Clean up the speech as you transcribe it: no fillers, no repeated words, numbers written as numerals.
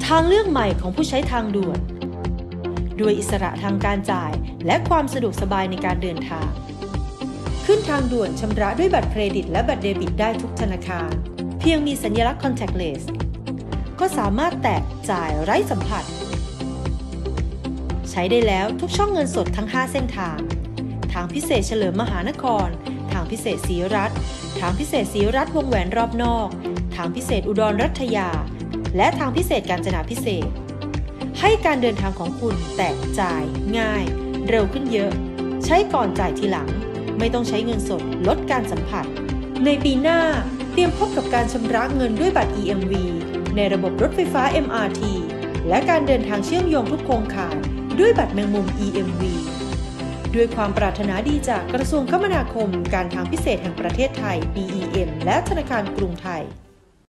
ทางเลือกใหม่ของผู้ใช้ทางด่วนด้วยอิสระทางการจ่ายและความสะดวกสบายในการเดินทางขึ้นทางด่วนชำระด้วยบัตรเครดิตและบัตรเดบิตได้ทุกธนาคารเพียงมีสัญลักษณ์ contactless ก็สามารถแตะจ่ายไร้สัมผัสใช้ได้แล้วทุกช่องเงินสดทั้ง5เส้นทางทางพิเศษเฉลิมมหานครทางพิเศษศรีรัตน์ทางพิเศษศรีรัตน์วงแหวนรอบนอกทางพิเศษอุดรรัตยาและทางพิเศษกาญจนาพิเศษให้การเดินทางของคุณแตะจ่ายง่ายเร็วขึ้นเยอะใช้ก่อนจ่ายทีหลังไม่ต้องใช้เงินสดลดการสัมผัสในปีหน้าเตรียมพบกับการชำระเงินด้วยบัตร EMV ในระบบรถไฟฟ้า MRT และการเดินทางเชื่อมโยงทุกโครงข่ายด้วยบัตรแมงมุม EMV ด้วยความปรารถนาดีจากกระทรวงคมนาคมการทางพิเศษแห่งประเทศไทย BEM และธนาคารกรุงไทย